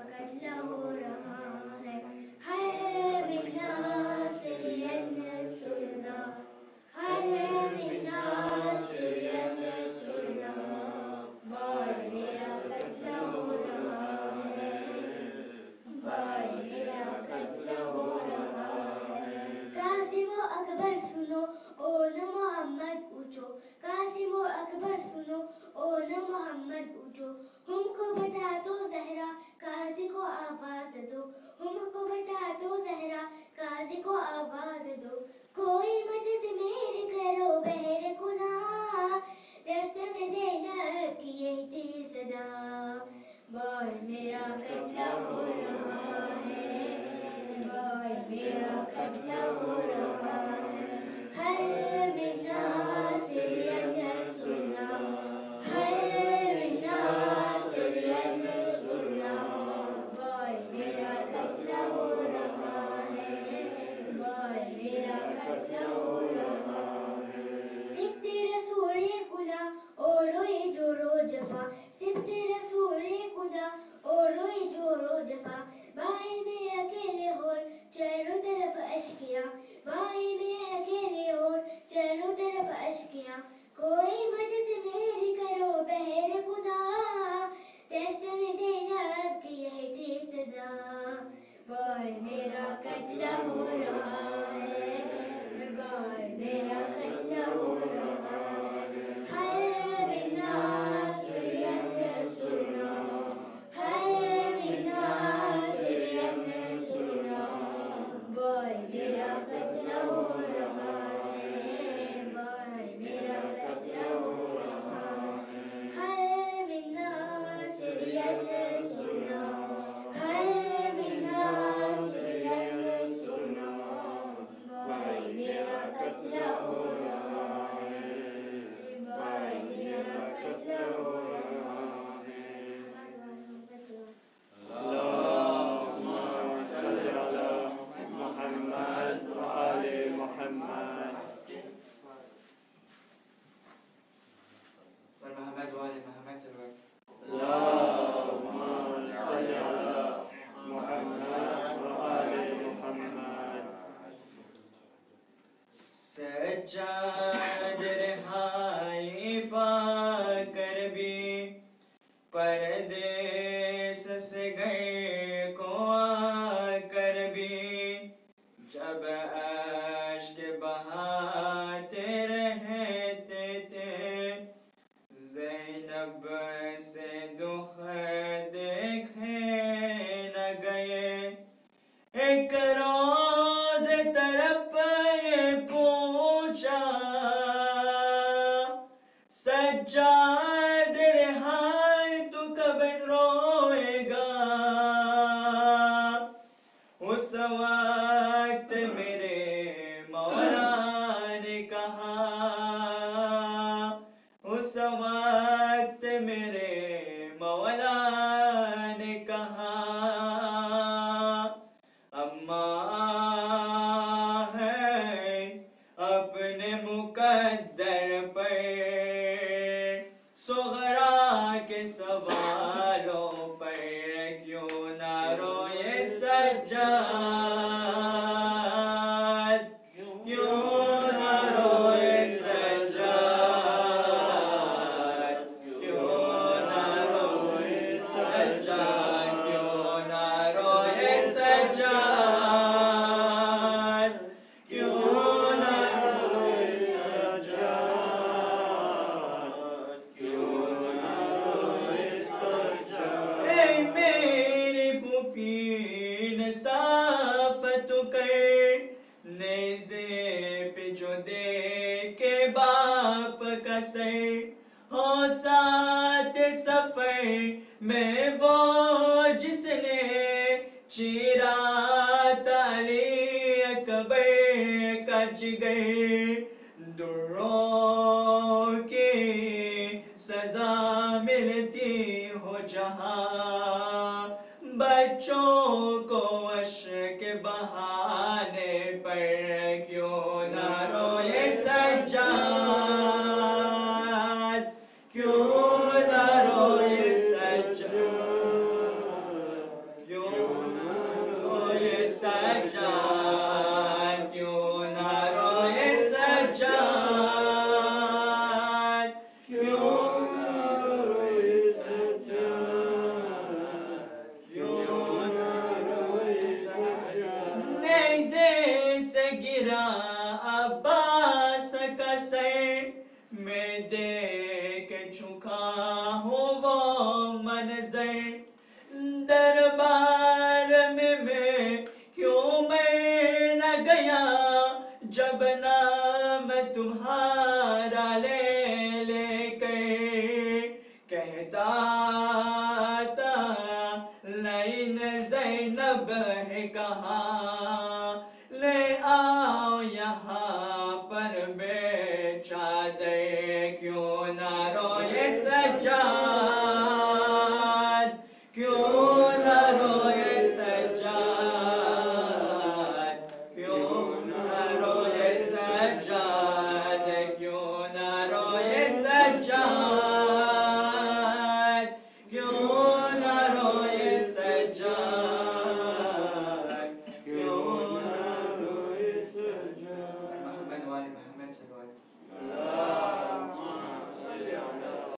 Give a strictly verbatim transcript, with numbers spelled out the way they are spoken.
कत्ल हो रहा है। हर मिन्ना सिरियन सुरना, हर मिन्ना सिरियन सुरना, भाई मेरा कत्ल हो रहा है, भाई मेरा कत्ल हो रहा है। कासिम अकबर सुनो ओ न मोहम्मद ऊंचो, कासिम अकबर सुनो ओ न मोहम्मद ऊंचो, हमको बता दो ज़हरा काजी को आवाज दो, हमको बता दो ज़हरा काजी को आवाज दो, कोई मदद मेरी करो बहर खुदा, दश्त में ज़ैनब की यही थी सदा, भाई मेरा कत्ल हो रहा है, भाई मेरा कत्ल हो रहा है। हर मिन्ना सिरियन सुरना, हर मिन्ना सिरियन सुरना, भाई मेरा कत्ल हो रहा है, भाई मेरा कत्ल हो रहा है। सिफ्ते रसूल खुदा और रोए जो रो जफा, सिफ्ते रसूल खुदा और रोए जो रो जफा, भाई में अकेले और चारों तरफ अश्किया, भाई में अकेले और चारों तरफ अश्किया, कोई मदद मेरी करो बहर खुदा, दश्त में ज़ैनब की यही थी सदा, भाई मेरा कत्ल हो रहा है, भाई मेरा कत्ल हो रहा है। हर मिन्ना सिरियन सुरना, हर मिन्ना सिरियन सुरना, भाई मेरा कत्ल हो रहा है, भाई मेरा कत्ल हो रहा है। हर मिन्ना सिरियन सुरना, हर मिन्ना सिरियन सुरना, भाई मेरा कत्ल हो रहा है, भाई मेरा कत्ल हो रहा है। अल्लाहुम्मा सल्ली अला मुहम्मद व आले मुहम्मद। और मोहम्मद वाले मोहम्मद सल्लल्लाहु अल्लाहुम्मा सल्ली अला मुहम्मद व आले मुहम्मद। सज्जाद रिहाई पाकर भी परदेस से घर को आकर भी, जब अश्क बहाते रहते थे, ज़ैनब से दुख देखे न गए। एक रोज़ तरफ ये पूछा, सज्जाद रिहाई तू कब रोएगा, उस वक्त मेरे मौला ने कहा, उस वक्त मेरे मौला ने कहा, अम्मा है अपने मुकद्दर पर सुगरा के सवालों पर क्यों ना रोए सज्जाद, क्यों ना रोए सज्जाद, क्यों ना रोए सज्जाद, क्यों ना रोए सज्जाद, क्यों ना रोए सज्जाद, क्यों ना रोए सज्जाद। ऐ मेरी पुपीन साफ तो कर, नेज़े पे जो दे के बाप का सर, हो साथ सफर में वो जिसने चीरा ताली अकबर का जिगर, दुर्रों की सजा मिलती हो जहाँ, बच्चों को अश्क बहाने पर क्यों ना रोए सज्जाद, क्यों ना रोए सज्जाद, सज्जाद, क्यों ना रोए सज्जाद, क्यों ना रोए सज्जाद, क्यों ना रोए सज्जाद। नेज़े से गिरा अब्बास का सर, मैं देख चुका हूँ वो मंजर। दरबार में मैं क्यों मर न गया, जब नाम तुम्हारा ले लेकर कहता था लैन ज़ैनब है कहाँ, ले आओ यहाँ पर बेचादर, क्यों ना रोए सज्जाद, क्यों